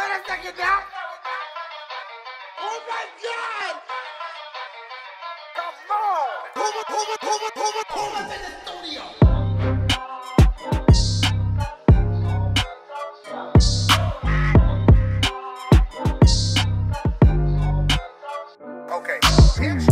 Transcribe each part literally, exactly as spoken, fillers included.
Wait a second now. Oh my God! Come on! Who was, who was, who was, who was, who was in the studio? Okay, bitch.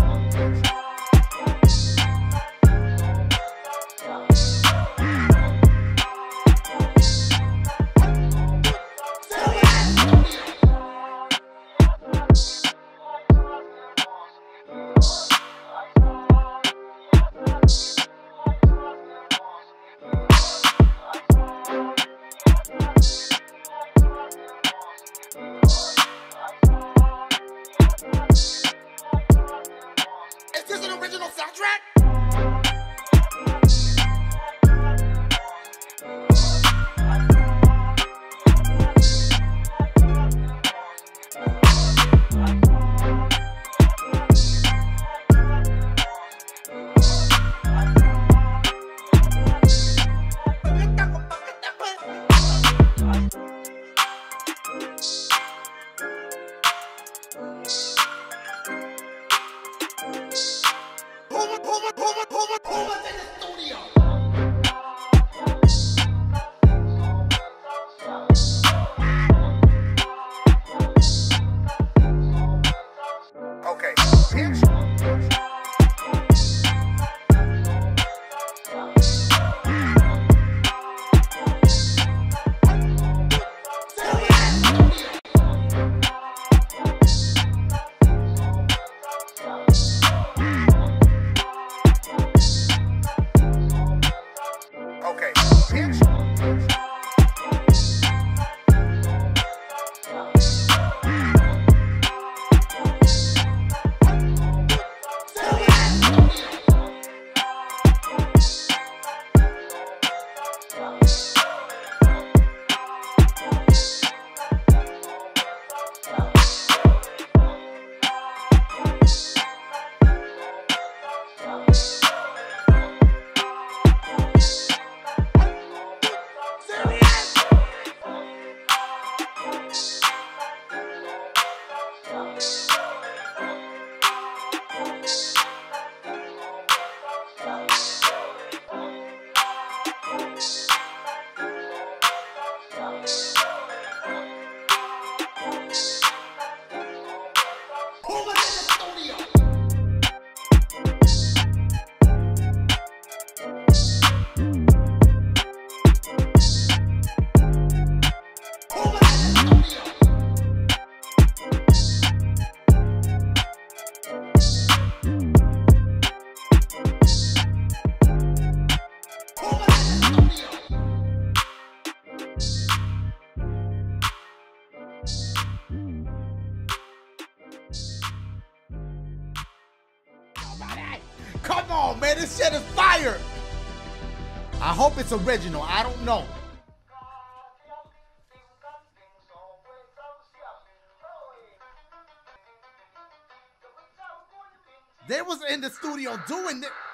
Is this an original soundtrack? Okay, bitch. Okay, bitch. Come on, man, this shit is fire. I hope it's original. I don't know. They was in the studio doing it.